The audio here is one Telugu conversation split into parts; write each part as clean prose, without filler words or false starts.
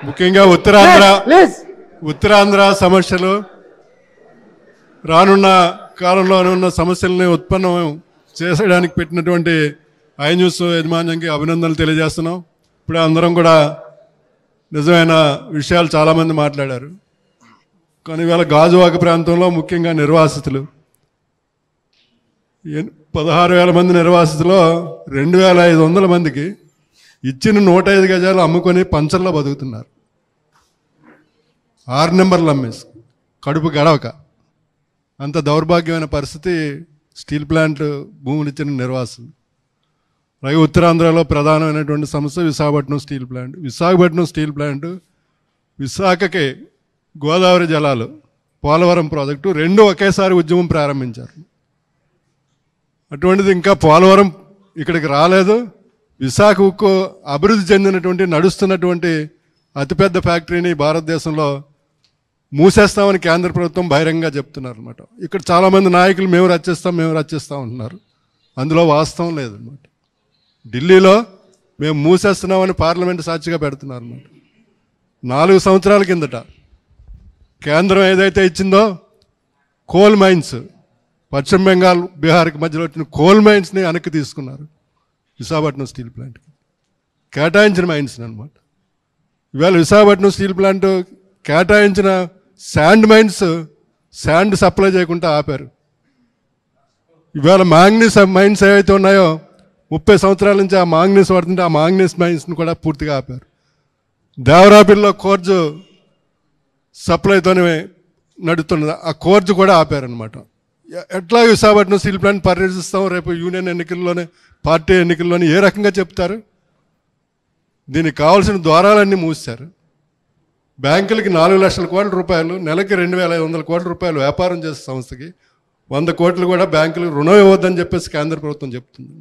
ముఖ్యంగా ఉత్తరాంధ్ర సమస్యలు రానున్న కాలంలో ఉన్న సమస్యల్ని ఉత్పన్నం చేసేయడానికి పెట్టినటువంటి iNews యజమాన్యానికి అభినందనలు తెలియజేస్తున్నాం. ఇప్పుడే అందరం కూడా నిజమైన విషయాలు చాలామంది మాట్లాడారు. కానీ ఇవాళ గాజువాక ప్రాంతంలో ముఖ్యంగా నిర్వాసితులు 16,000 మంది నిర్వాసితులో 2,500 మందికి ఇచ్చిన 105 గజాలు అమ్ముకొని పంచర్లో బతుకుతున్నారు. 6 నెంబర్లు అమ్మేసి కడుపు గడవక అంత దౌర్భాగ్యమైన పరిస్థితి స్టీల్ ప్లాంట్ భూములు ఇచ్చిన నిర్వాసులు. అలాగే ఉత్తరాంధ్రలో ప్రధానమైనటువంటి సమస్య విశాఖపట్నం స్టీల్ ప్లాంట్ విశాఖకి గోదావరి జలాలు పోలవరం ప్రాజెక్టు రెండు ఒకేసారి ఉద్యమం ప్రారంభించారు. అటువంటిది ఇంకా పోలవరం ఇక్కడికి రాలేదు. విశాఖ ఉక్కు అభివృద్ధి చెందినటువంటి నడుస్తున్నటువంటి అతిపెద్ద ఫ్యాక్టరీని భారతదేశంలో మూసేస్తామని కేంద్ర ప్రభుత్వం బహిరంగంగా చెప్తున్నారు అనమాట. ఇక్కడ చాలామంది నాయకులు మేము రచిస్తాం అంటున్నారు. అందులో వాస్తవం లేదన్నమాట. ఢిల్లీలో మేము మూసేస్తున్నామని పార్లమెంటు సాక్షిగా పెడుతున్నారు అనమాట. 4 సంవత్సరాల కిందట కేంద్రం ఏదైతే ఇచ్చిందో కోల్ మైన్స్, పశ్చిమ బెంగాల్ బీహార్కి మధ్యలో వచ్చిన కోల్ మైన్స్ని వెనక్కి తీసుకున్నారు. విశాఖపట్నం స్టీల్ ప్లాంట్కి కేటాయించిన మైన్స్ అనమాట. ఇవాళ విశాఖపట్నం స్టీల్ ప్లాంట్ కేటాయించిన శాండ్ సప్లై చేయకుండా ఆపారు. ఇవాళ మాంగనీస్ మైన్స్ ఏవైతే ఉన్నాయో 30 సంవత్సరాల నుంచి ఆ మాంగనీస్ పడుతుంటే ఆ మాంగనీస్ మైన్స్ని కూడా పూర్తిగా ఆపారు. దేవరాపిల్లో కోర్జు సప్లైతోనే నడుస్తున్నది, ఆ కోర్జు కూడా ఆపారనమాట. ఎట్లా విశాఖపట్నం స్టీల్ ప్లాంట్ పరిరక్షిస్తాం? రేపు యూనియన్ ఎన్నికల్లోనే పార్టీ ఎన్నికల్లోనే ఏ రకంగా చెప్తారు? దీనికి కావాల్సిన ద్వారాలన్నీ మూసారు. బ్యాంకులకి 4 లక్షల కోట్ల రూపాయలు, నెలకి 2,500 కోట్ల రూపాయలు వ్యాపారం చేసే సంస్థకి 100 కోట్లు కూడా బ్యాంకులకు రుణం ఇవ్వద్దని చెప్పేసి కేంద్ర ప్రభుత్వం చెప్తుంది.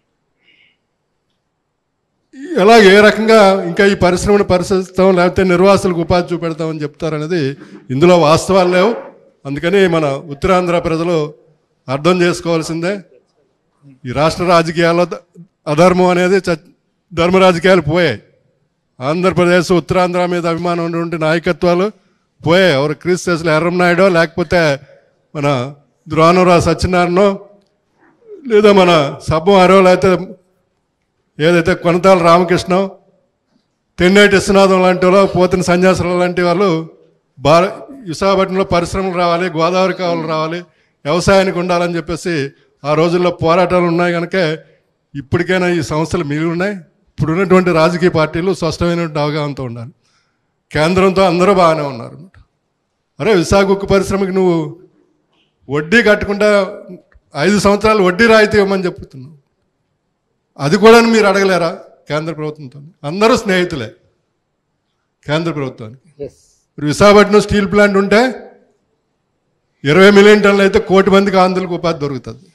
ఎలా ఏ రకంగా ఇంకా ఈ పరిశ్రమను పరిశీలిస్తాం, లేకపోతే నిర్వాసులకు ఉపాధి చూపెడతామని చెప్తారనేది ఇందులో వాస్తవాలు లేవు. అందుకని మన ఉత్తరాంధ్ర ప్రజలు అర్థం చేసుకోవాల్సిందే. ఈ రాష్ట్ర రాజకీయాల్లో అధర్మం అనేది ధర్మ రాజకీయాలు పోయాయి. ఆంధ్రప్రదేశ్ ఉత్తరాంధ్ర మీద అభిమానం ఉన్నటువంటి నాయకత్వాలు పోయాయి. ఎవరు క్రీస్తులు ఎర్రంనాయుడో, లేకపోతే మన ద్రోణరావు సత్యనారాయణో, లేదా మన సబ్బమారో, లేకపోతే ఏదైతే కొనతాల రామకృష్ణ, తెన్నేటి విశ్వనాథం లాంటి వాళ్ళు, పోతిన సన్యాసులు లాంటి వాళ్ళు విశాఖపట్నంలో పరిశ్రమలు రావాలి, గోదావరి కాలువలు రావాలి, వ్యవసాయానికి ఉండాలని చెప్పేసి ఆ రోజుల్లో పోరాటాలు ఉన్నాయి. కనుక ఇప్పటికైనా ఈ సంస్థలు మిగిలి ఉన్నాయి. ఇప్పుడున్నటువంటి రాజకీయ పార్టీలు స్పష్టమైనటువంటి అవగాహనతో ఉండాలి. కేంద్రంతో అందరూ బాగానే ఉన్నారు. అరే విశాఖ ఉక్కు పరిశ్రమకి నువ్వు వడ్డీ కట్టకుండా 5 సంవత్సరాలు వడ్డీ రాయితీ ఇవ్వమని చెప్తున్నావు. అది కూడా మీరు అడగలేరా కేంద్ర ప్రభుత్వంతో? అందరూ స్నేహితులే కేంద్ర ప్రభుత్వానికి. విశాఖపట్నం స్టీల్ ప్లాంట్ ఉంటే 20 మిలియన్ టన్నులు అయితే 1 కోటి మందికి ఆంధ్రులకు ఉపాధి దొరుకుతుంది.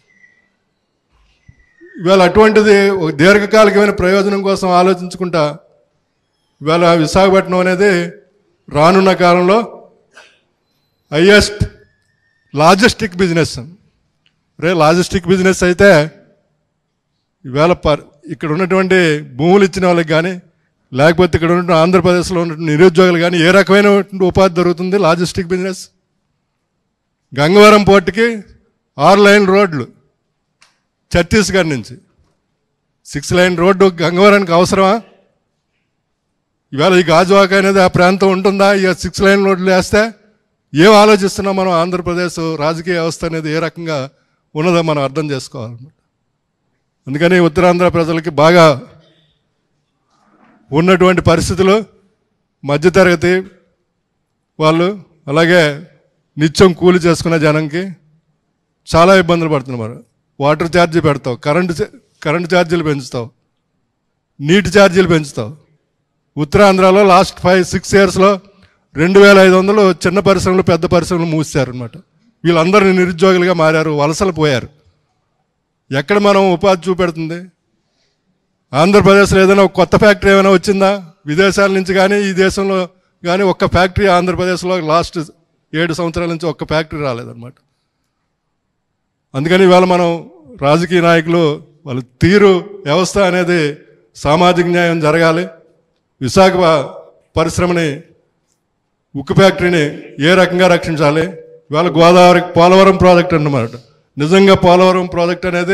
ఇవాళ అటువంటిది ఒక దీర్ఘకాలికమైన ప్రయోజనం కోసం ఆలోచించుకుంటా ఇవాళ విశాఖపట్నం అనేది రానున్న కాలంలో highest logistic business. Logistic business అయితే ఇవాళ ఇక్కడ ఉన్నటువంటి భూములు ఇచ్చిన వాళ్ళకి కానీ, లేకపోతే ఇక్కడ ఉన్న ఆంధ్రప్రదేశ్లో ఉన్నటువంటి నిరుద్యోగులు కానీ ఏ రకమైనటువంటి ఉపాధి దొరుకుతుంది? Logistic business. గంగవరం పోర్టుకి 6 లైన్ రోడ్లు ఛత్తీస్గఢ్ నుంచి 6 లైన్ రోడ్డు గంగవరానికి అవసరమా? ఇవాళ ఈ గాజువాక అనేది ఆ ప్రాంతం ఉంటుందా? ఇక 6 లైన్ రోడ్లు వేస్తే ఏం ఆలోచిస్తున్నాం మనం? ఆంధ్రప్రదేశ్ రాజకీయ వ్యవస్థ అనేది ఏ రకంగా ఉన్నదో మనం అర్థం చేసుకోవాలన్నమాట. అందుకని ఉత్తరాంధ్ర ప్రజలకి బాగా ఉన్నటువంటి పరిస్థితులు, మధ్యతరగతి వాళ్ళు, అలాగే నిత్యం కూలి చేసుకునే జనంకి చాలా ఇబ్బందులు పడుతున్నారు. వాటర్ ఛార్జీ పెడతావు, కరెంటు ఛార్జీలు పెంచుతావు, నీటి ఛార్జీలు పెంచుతావు. ఉత్తరాంధ్రలో లాస్ట్ 5-6 ఇయర్స్లో 2,500 చిన్న పరిశ్రమలు, పెద్ద పరిశ్రమలు మూసారనమాట. వీళ్ళందరూ నిరుద్యోగులుగా మారారు, వలసలు పోయారు. ఎక్కడ మనం ఉపాధి చూపెడుతుంది? ఆంధ్రప్రదేశ్లో ఏదైనా ఒక కొత్త ఫ్యాక్టరీ ఏమైనా వచ్చిందా? విదేశాల నుంచి కానీ ఈ దేశంలో కానీ ఒక్క ఫ్యాక్టరీ ఆంధ్రప్రదేశ్లో లాస్ట్ 7 సంవత్సరాల నుంచి ఒక్క ఫ్యాక్టరీ రాలేదన్నమాట. అందుకని ఇవాళ మనం రాజకీయ నాయకులు వాళ్ళ తీరు వ్యవస్థ అనేది సామాజిక న్యాయం జరగాలి. విశాఖ పరిశ్రమని, ఉక్కు ఫ్యాక్టరీని ఏ రకంగా రక్షించాలి. ఇవాళ గోదావరి పోలవరం ప్రాజెక్ట్ అన్నమాట. నిజంగా పోలవరం ప్రాజెక్ట్ అనేది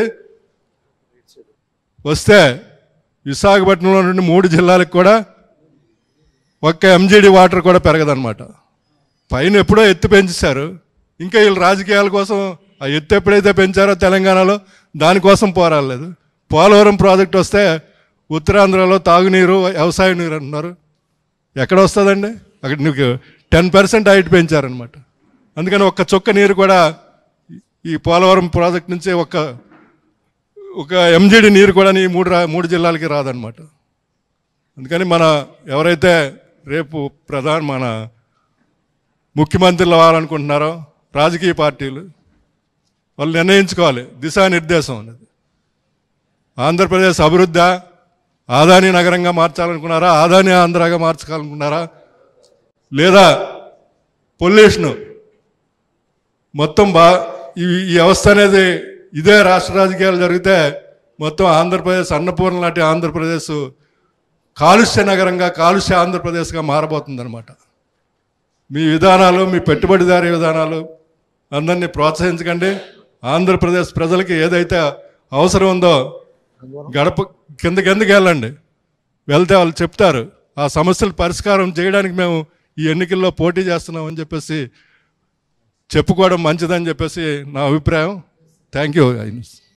వస్తే విశాఖపట్నంలో నుండి 3 జిల్లాలకు కూడా ఒక్క ఎంజీడీ వాటర్ కూడా పెరగదన్నమాట. పైన ఎప్పుడో ఎత్తు పెంచేశారు, ఇంకా వీళ్ళు రాజకీయాల కోసం ఆ ఎత్తు ఎప్పుడైతే పెంచారో తెలంగాణలో దానికోసం పోరాడలేదు. పోలవరం ప్రాజెక్ట్ వస్తే ఉత్తరాంధ్రలో తాగునీరు, వ్యవసాయ నీరు అంటున్నారు. ఎక్కడ వస్తుందండి? అక్కడ నీకు 10% హైట్ పెంచారనమాట. అందుకని ఒక్క చుక్క నీరు కూడా ఈ పోలవరం ప్రాజెక్ట్ నుంచి ఒక ఎంజీడీ నీరు కూడా ఈ మూడు జిల్లాలకి రాదనమాట. అందుకని మన ఎవరైతే రేపు మన ముఖ్యమంత్రులు అవ్వాలనుకుంటున్నారో రాజకీయ పార్టీలు వాళ్ళు నిర్ణయించుకోవాలి దిశానిర్దేశం అనేది. ఆంధ్రప్రదేశ్ అభివృద్ధి ఆదాని నగరంగా మార్చాలనుకున్నారా, ఆదాని ఆంధ్రాగా మార్చాలనుకున్నారా, లేదా పొల్యూషను మొత్తం ఈ వ్యవస్థ అనేది ఇదే రాష్ట్ర రాజకీయాలు జరిగితే మొత్తం ఆంధ్రప్రదేశ్ అన్నపూర్ణ లాంటి ఆంధ్రప్రదేశ్ కాలుష్య నగరంగా, కాలుష్య ఆంధ్రప్రదేశ్గా మారబోతుందన్నమాట. మీ విధానాలు, మీ పెట్టుబడిదారీ విధానాలు అందరినీ ప్రోత్సహించకండి. ఆంధ్రప్రదేశ్ ప్రజలకి ఏదైతే అవసరం ఉందో గడప కిందకి వెళ్ళండి. వెళ్తే వాళ్ళు చెప్తారు. ఆ సమస్యలు పరిష్కారం చేయడానికి మేము ఈ ఎన్నికల్లో పోటీ చేస్తున్నామని చెప్పేసి చెప్పుకోవడం మంచిదని చెప్పేసి నా అభిప్రాయం. Thank you.